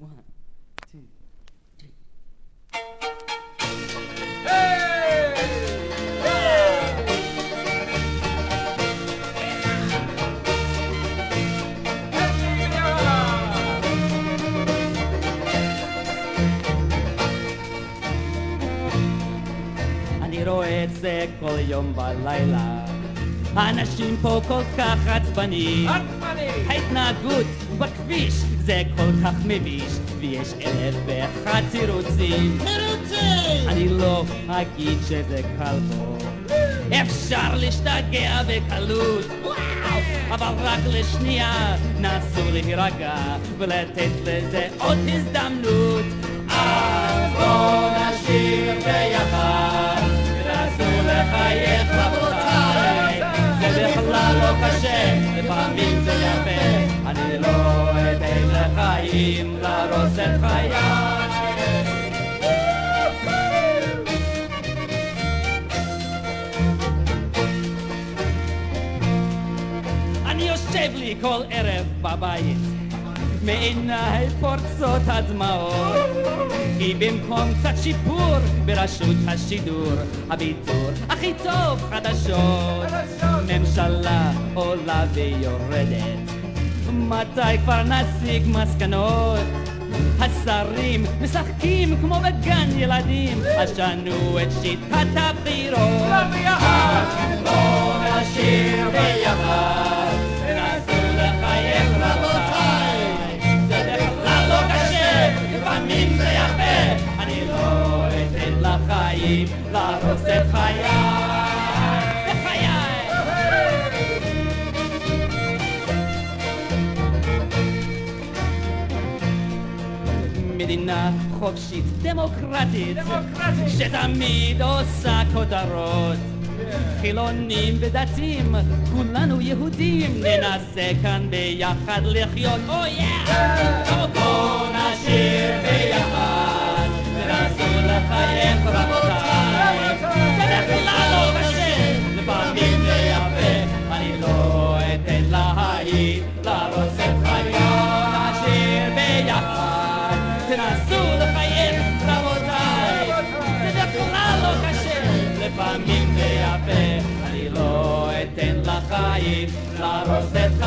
One, two, three. אני רואה את זה כל יום בלילה, האנשים פה כל כך עצבנים, ההתנהגות בכביש זה כל כך מביש, ויש 1001 תירוצים. אני לא אגיד שזה קל פה, אפשר להשתגע בקלות, אבל רק לשנייה נסו להירגע ולתת לזה עוד הזדמנות. אז בוא נשיר ביחד ונסו לחייך רבותיי, זה בכלל לא קשה, לפעמים זה יפה, אני לא אתן לחיים להרוס את חיי. אני יושב לי כל ערב בבית, מעיניי פורצות הדמעות, כי במקום קצת שיפור ברשות השידור, הביצור הכי טוב חדשות. ממשלה עולה ויורדת, מתי כבר נשיג מסקנות? השרים משחקים כמו בגן ילדים, אז שנו את שיטת הבחירות. בואו נשיר ביחד ונסו לחייך רבותיי, זה בכלל לא קשה, לפעמים זה יפה, אני לא אתן לחיים להרוס את חיי. מדינה חופשית דמוקרטית שתמיד עושה כותרות, חילונים ודתיים כולנו יהודים, ננסה כאן ביחד לחיות. בואו נשיר ביחד ונסו לחייך רבותיי, זה בכלל לא קשה, לפעמים זה יפה, אני לא אתן להעיד להרוס את חיי. נשיר ביחד תנסו לחייך רבותיי, זה בכלל לא קשה, לפעמים זה יפה, אני לא אתן לחיים להרוס את